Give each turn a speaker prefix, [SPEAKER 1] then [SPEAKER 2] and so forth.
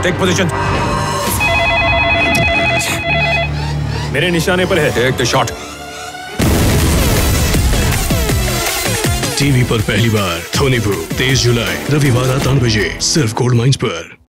[SPEAKER 1] Take position. मेरे निशाने पर है। Take the shot.
[SPEAKER 2] टीवी पर पहली बार थोनीवू 23 जुलाई रविवार 8 बजे सिर्फ गोल्ड माइंस पर।